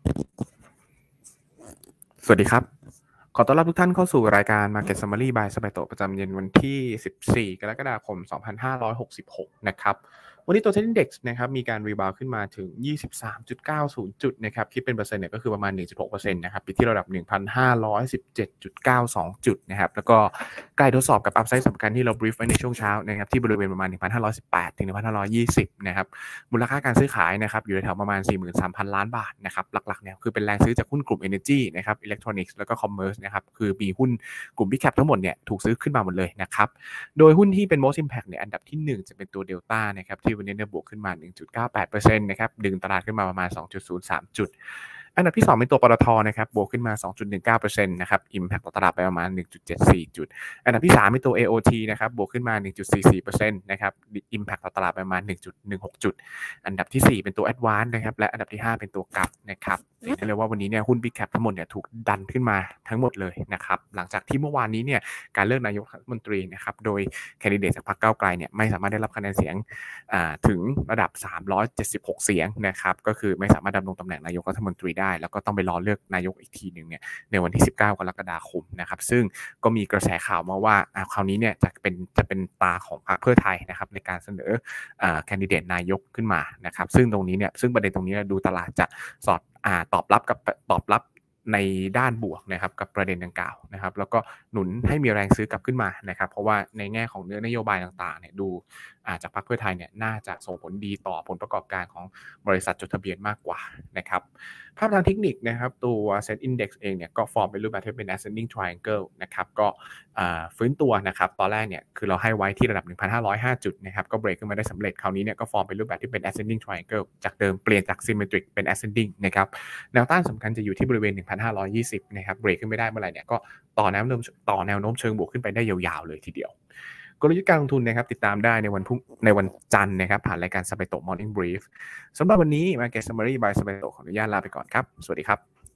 สวัสดีครับขอต้อนรับทุกท่านเข้าสู่รายการ Market Summary by สบายโตะประจำเย็นวันที่14กรกฎาคม2566นะครับวันนี้ตัว Trend Index นะครับมีการรีบาวด์ขึ้นมาถึง 23.90 จุดนะครับคิดเป็นเปอร์เซ็นต์เนี่ยก็คือประมาณ 1.6% นะครับปิดที่ระดับ 1,517.92 จุดนะครับแล้วก็ใกล้ทดสอบกับ Upside สำคัญที่เรา brief ไว้ในช่วงเช้านะครับที่บริเวณประมาณ 1,518 ถึง 1,520 นะครับมูลค่าการซื้อขายนะครับอยู่ในแถวประมาณ 43,000 ล้านบาทนะครับหลักๆเนี่ยคือเป็นแรงซื้อจากหุ้นกลุ่ม Energy นะครับ Electronics แล้วก็ Commerce นะครับคือมีหุ้นกลุ่ม Big Cap ทั้งหมดเนี่ยถูกซื้อขึ้นมาหมดเลยนะครับโดยหุ้นที่เป็น Most Impact เนี่ยอันดับที่1จะเป็นตัว Delta นะครับที่วันนี้เนี่ยบวกขึ้นมา 1.98% นะครับดึงตลาดขึ้นมาประมาณ 2.03 จุดอันดับที่2เป็นตัวปตทนะครับบวกขึ้นมา 2.19% นะครับ Impact ต่อตลาดไปประมาณ 1.74 จุดอันดับที่3เป็นตัว AOT นะครับบวกขึ้นมา 1.44% นะครับ Impact ต่อตลาดไปประมาณ 1.16 จุดอันดับที่4เป็นตัว Advance นะครับและอันดับที่5เป็นตัว GAP นะครับเห็นได้เลยว่าวันนี้เนี่ยหุ้น Big Cap ทั้งหมดเนี่ยถูกดันขึ้นมาทั้งหมดเลยนะครับหลังจากที่เมื่อวานนี้เนี่ยการเลือกนายกรัฐมนตรีนะครับโดยแคนดิเดตจากพรรคก้าวไกลเนี่ยไม่สามารถได้รับคะแนนเสียงถึงระดับ376เสียงนะครับก็คือไม่สามารถดำรงตำแหน่งนายกรัฐมนตรีได้แล้วก็ต้องไปรอเลือกนายกอีกทีนึงเนี่ยในวันที่19กรกฎาคมนะครับซึ่งก็มีกระแสข่าวมาว่าคราวนี้เนี่ยจะเป็นตาของพรรคเพื่อไทยนะครับในการเสนอแคนดิเดตนายกขึ้นมานะครับซึ่งตรงนี้เนี่ยซึ่งประเด็นตรงนี้ดูตลาดจะตอบรับในด้านบวกนะครับกับประเด็นดังกล่าวนะครับแล้วก็หนุนให้มีแรงซื้อกลับขึ้นมานะครับเพราะว่าในแง่ของนโยบายต่างๆเนี่ยดูจากพรรคเพื่อไทยเนี่ยน่าจะส่งผลดีต่อผลประกอบการของบริษัทจดทะเบียนมากกว่านะครับภาพทางเทคนิคนะครับตัว Set Index เองเนี่ยก็ฟอร์มเป็นรูปแบบที่เป็น ascending triangle นะครับก็ฟื้นตัวนะครับตอนแรกเนี่ยคือเราให้ไว้ที่ระดับ 1,505 จุดนะครับก็เบรกขึ้นมาได้สำเร็จคราวนี้เนี่ยก็ฟอร์มเป็นรูปแบบที่เป็น ascending triangle จากเดิมเปลี่ยนจาก symmetric เป็น ascending นะครับแนวต้านสำคัญจะอยู่ที่บริเวณ 1,520 นะครับเบรกขึ้นไม่ได้เมื่อไหร่เนี่ยก็ต่อแนวโน้มเชิงบวกขึ้นไปได้ยาวๆเลยทีเดียวกลยุทธ์การลงทุนนะครับติดตามได้ในวันจันทร์นะครับผ่านรายการสบายโต Morning Brief สำหรับวันนี้ Market Summary by สบายโตขออนุญาตลาไปก่อนครับสวัสดีครับ